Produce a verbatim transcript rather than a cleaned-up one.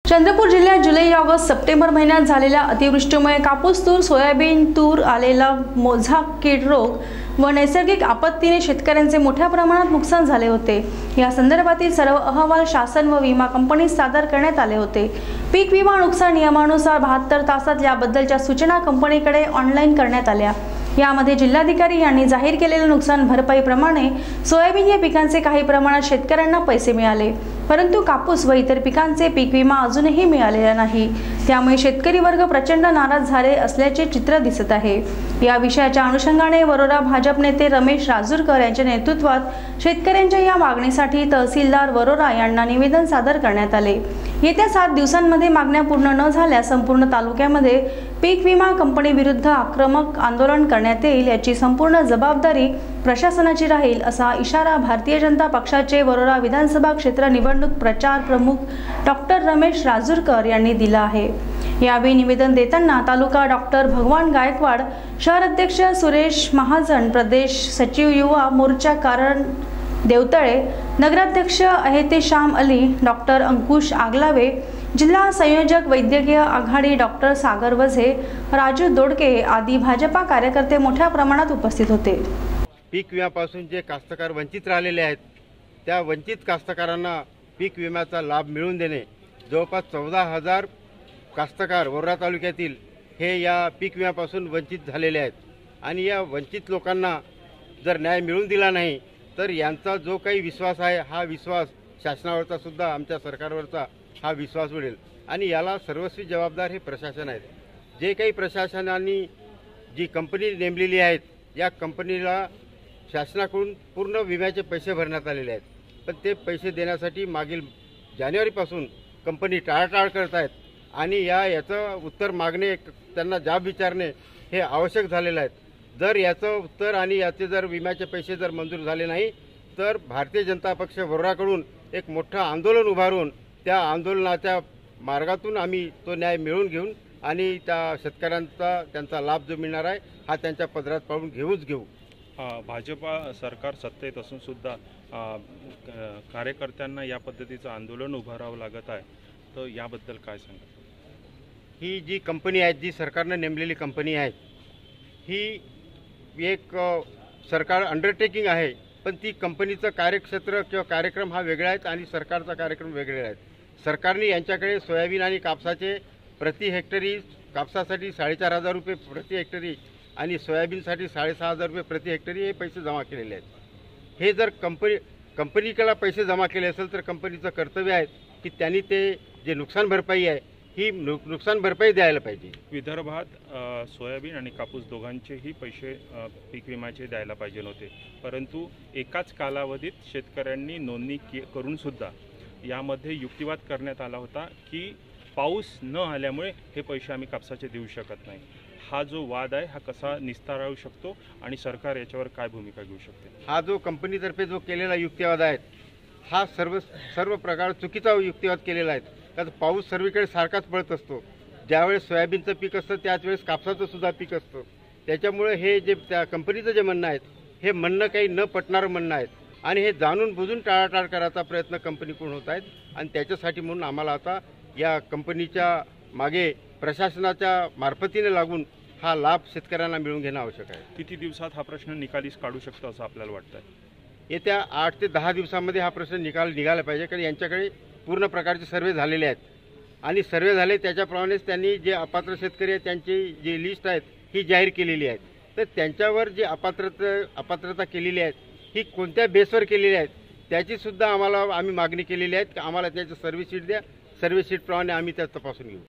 चंद्रपूर जिल्ह्यात जुलै August September महिन्यात झालेल्या अतिवृष्टीमुळे कापूस, तूर, सोयाबीन, तूर आलेला मोझा कीड रोग व नैसर्गिक आपत्तीने शेतकऱ्यांचे मोठ्या प्रमाणात नुकसान झाले होते। या संदर्भातील सर्व अहवाल शासन व विमा कंपनीस सादर करण्यात आले होते। पीक विमा नुकसान नियमानुसार बहात्तर तासात याबद्दलच्या सूचना कंपनीकडे ऑनलाईन करण्यात आल्या। यामध्ये जिल्हाधिकारी यांनी जाहीर केलेल्या नुकसान भरपाईप्रमाणे सोयाबीन या पिकांचे काही प्रमाणात शेतकऱ्यांना पैसे मिळाले, परंतु कापूस व इतर पिकांचे पीक विमा अजूनही मिळालेला नाही। त्यामुळे शेतकरी वर्ग प्रचंड नाराज झाले असल्याचे चित्र दिसत आहे। या विषयाच्या अनुषंगाने वरोरा भाजप नेते रमेश राजूरकर यांच्या नेतृत्वात शेतकऱ्यांच्या या मागणीसाठी तहसीलदार वरोरा यांना निवेदन सादर करण्यात आले। येत्या सात दिवसांमध्ये मागण्या पूर्ण न झाल्यास संपूर्ण तालुक्यामध्ये पीक विमा कंपनी विरुद्ध आक्रमक आंदोलन करण्यात येईल, याची संपूर्ण जबाबदारी प्रशासनाची राहील, असा इशारा भारतीय जनता पक्षाचे वरोरा विधानसभा क्षेत्र निवडणूक प्रचार प्रमुख डॉक्टर रमेश राजूरकर यांनी दिला आहे। यावेळी निवेदन देताना तालुका डॉक्टर भगवान गायकवाड, शहर अध्यक्ष सुरेश महाजन, प्रदेश सचिव युवा मोर्चा कारण देवतळे, नगराध्यक्ष अहेतेशाम अली, डॉक्टर अंकुश आगलावे, जिल्हा संयोजक वैद्यकीय आघाडी डॉक्टर सागर वझे, राजू दोडके आदी भाजपा कार्यकर्ते मोठ्या प्रमाणात उपस्थित होते। पीक विम्यापासून जे कास्तकार वंचित राहिलेले आहेत त्या वंचित कास्तकारांना पीक विम्याचा लाभ मिळवून देणे, जवळपास चौदा हजार कास्तकार वरोरा तालुक्यातील हे या पीक विम्यापासून वंचित झालेले आहेत आणि या वंचित लोकांना जर न्याय मिळवून दिला नाही तर यांचा जो काही विश्वास आहे हा विश्वास शासनावरचा सुद्धा आमच्या सरकारवरचा हा विश्वास उडेल आणि याला सर्वस्वी जबाबदार हे प्रशासन आहे। जे काही प्रशासनाने जी कंपनी नेमलेली आहेत या कंपनीला शासनाकडून पूर्ण विम्याचे पैसे भरण्यात आलेले आहेत, पण ते पैसे देण्यासाठी मागील जानेवारीपासून कंपनी टाळाटाळ करत आहेत आणि या याचं उत्तर मागणे, त्यांना जाब विचारणे हे आवश्यक झालेलं आहे। जर याचं उत्तर आणि याचे जर विम्याचे पैसे जर मंजूर झाले नाही तर भारतीय जनता पक्ष वरोराकडून एक मोठं आंदोलन उभारून त्या आंदोलनाच्या मार्गातून आम्ही तो न्याय मिळवून घेऊन आणि त्या शेतकऱ्यांचा त्यांचा लाभ जो मिळणार आहे हा त्यांच्या पदरात पाडून घेऊच घेऊ। भाजपा सरकार सत्तेत असून सुद्धा कार्यकर्त्यांना या पद्धतीचं आंदोलन उभारावं लागत आहे, तर याबद्दल काय सांगा? ही जी कंपनी आहे, जी सरकारनं नेमलेली कंपनी आहे, ही एक सरकार अंडरटेकिंग आहे, पण ती कंपनीचं कार्यक्षेत्र किंवा कार्यक्रम हा वेगळा आहे आणि सरकारचा कार्यक्रम वेगळे आहे। सरकारने यांच्याकडे सोयाबीन आणि कापसाचे प्रति हेक्टरी, कापसासाठी साडेचार हजार रुपये प्रति हेक्टरी आणि सोयाबीनसाठी साडेसहा हजार रुपये प्रति हेक्टरी हे पैसे जमा केलेले आहेत। हे जर कंपनी कंपनीकडे पैसे जमा केले असेल तर कंपनीचं कर्तव्य आहे की त्यांनी ते जे नुकसान भरपाई आहे ही नुकसान भरपाई द्यायला पाहिजे। विदर्भात सोयाबीन आणि कापूस दोघांचेही पैसे पीक विम्याचे द्यायला पाहिजे होते, परंतु एकाच कालावधीत शेतकऱ्यांनी नोंदणी करून सुद्धा यामध्ये युक्तिवाद करण्यात आला होता की पाऊस न आल्यामुळे हे पैसे आम्ही कापसाचे देऊ शकत नाही। हा जो वाद आहे हा कसा निस्तारावू शकतो आणि सरकार याच्यावर काय भूमिका घेऊ शकते? हा जो कंपनीतर्फे जो केलेला युक्तिवाद आहे हा सर्व सर्व प्रकार चुकीचा युक्तिवाद केलेला आहे। कारण पाऊस सर्वीकडे सारखाच पडत असतो, ज्यावेळेस सोयाबीनचं पीक असतं त्याच वेळेस कापसाचं सुद्धा पीक असतं। त्याच्यामुळे हे जे त्या कंपनीचं जे म्हणणं आहे हे म्हणणं काही न पटणारं म्हणणं आहे आणि हे जाणून बुजून टाळाटाळ करायचा प्रयत्न कंपनीकडून होत आहेत आणि त्याच्यासाठी म्हणून आम्हाला आता या कंपनीच्या मागे प्रशासनाच्या मार्फतीने लागून हा लाभ शेतकऱ्यांना मिळवून घेणं आवश्यक आहे। किती दिवसात हा प्रश्न निकालीस काढू शकतो असं आपल्याला वाटतं? येत्या आठ ते दहा दिवसांमध्ये हा प्रश्न निकाल निघाला पाहिजे, कारण यांच्याकडे पूर्ण प्रकारचे सर्वे झालेले आहेत आणि सर्वे झाले त्याच्याप्रमाणेच त्यांनी जे अपात्र शेतकरी आहेत त्यांची जी लिस्ट आहेत ही जाहीर केलेली आहे। तर त्यांच्यावर जी अपात्रता अपात्रता केलेली आहे ही कोणत्या बेसवर केलेली आहेत त्याचीसुद्धा आम्हाला आम्ही मागणी केलेली आहे की आम्हाला त्याचं सर्व्हिस शीट द्या, सर्व्हिस शीटप्रमाणे आम्ही त्या तपासून घेऊ।